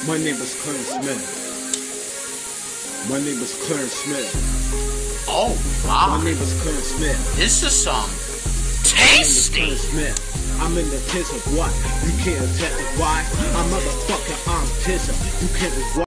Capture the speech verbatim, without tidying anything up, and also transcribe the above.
My name is Clarence Smith. My name is Clarence Smith. Oh, wow. My name is Clarence Smith. This is some My tasty. name is Clarence Smith. I'm in the kiss of what? You can't tell why. I'm motherfucker, I'm Tisha. You can't be